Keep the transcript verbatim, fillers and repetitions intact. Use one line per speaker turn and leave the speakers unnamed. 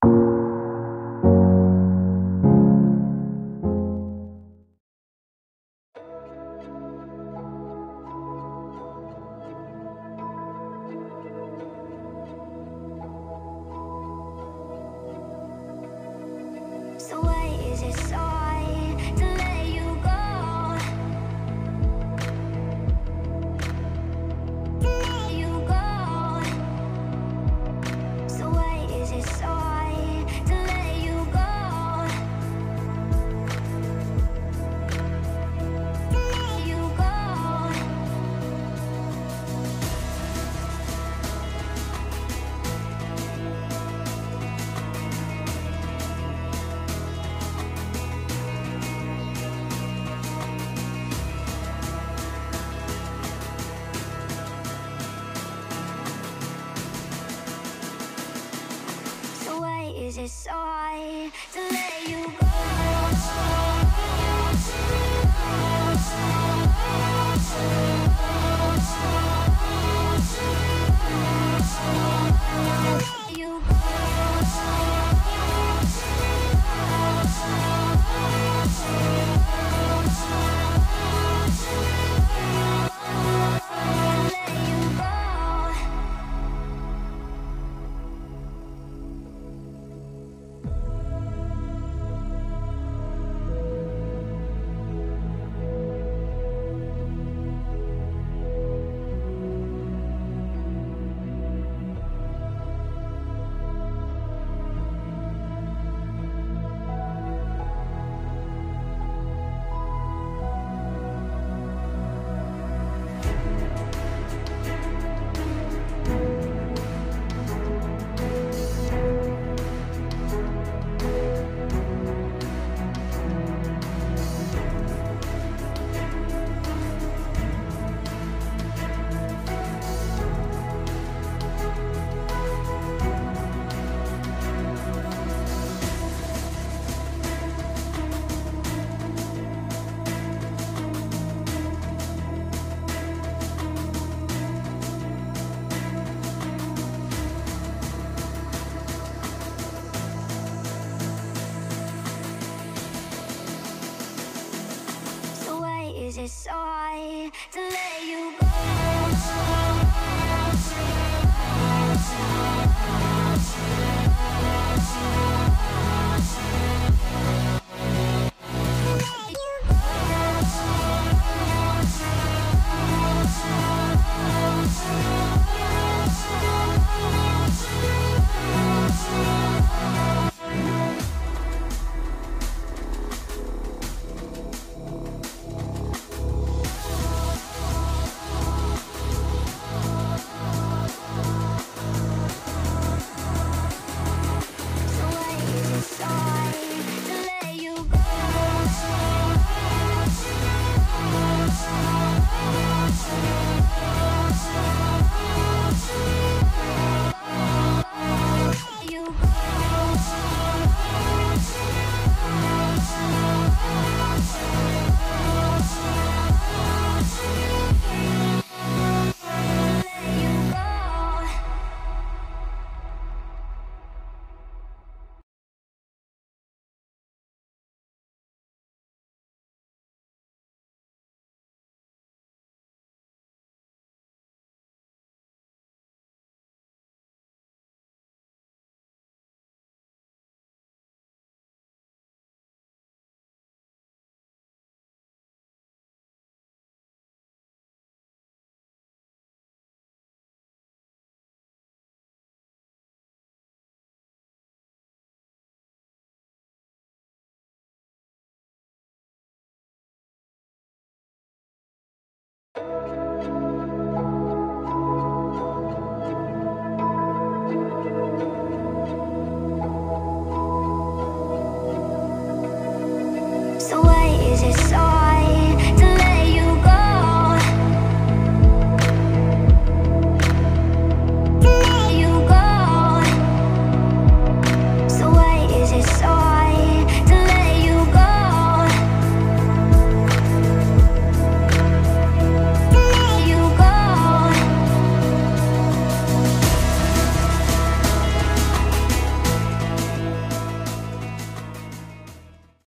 So why is it so hard to let you go? To let you go. So why is it so hard to let you go? To let you go. So why is it so hard to let you go? Let you go. Let you go. So why is it so hard to let you go? Let you So why is it so hard to let you go? Let you go. Let you go.